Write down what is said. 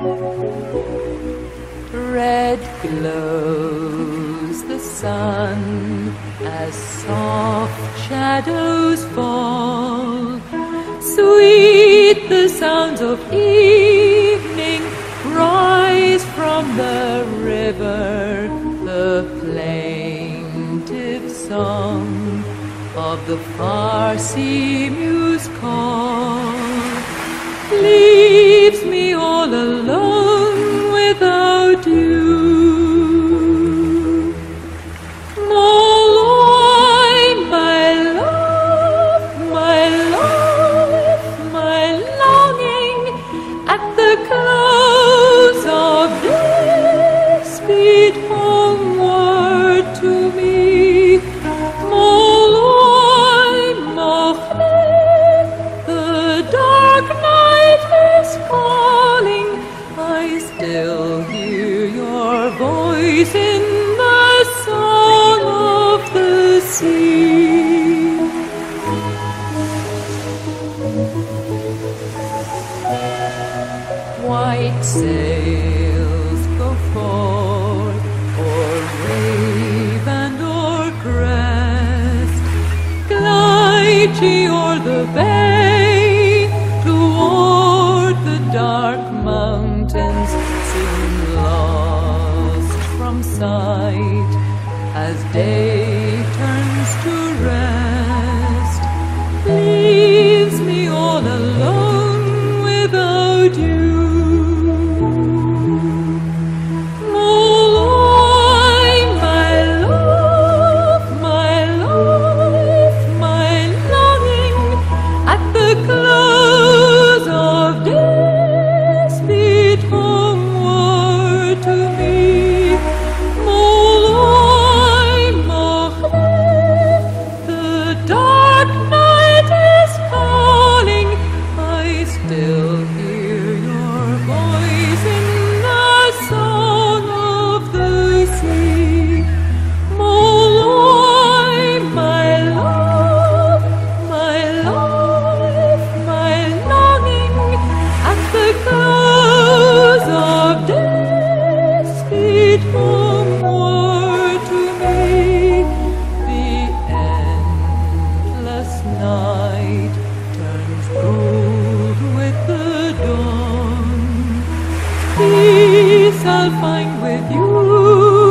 Red glows the sun as soft shadows fall. Sweet the sounds of evening rise from the river, the plaintive song of the far sea mews call. Leaves me all alone without you. Molloy, my love, my life, my longing, at the close of day, speed homeward to me. Molloy, Mochneh, the dark night is calling. I still hear your voice in the song of the sea. White sails go forth o'er wave and o'er crest, glide ye o'er the bay toward the dark mountains, soon lost from sight as day turns to rest. Leaves me all alone without you. Molloy, my love, my life, my longing, at the close of day, speed homeward to me. Molloy, Mochneh, the dark night is calling. I still hear your voice in the song of the sea. Molloy, my love, my life, my longing, at the close of day, speed homeward to me. The endless night turns gold with the dawn. Peace I'll find with you.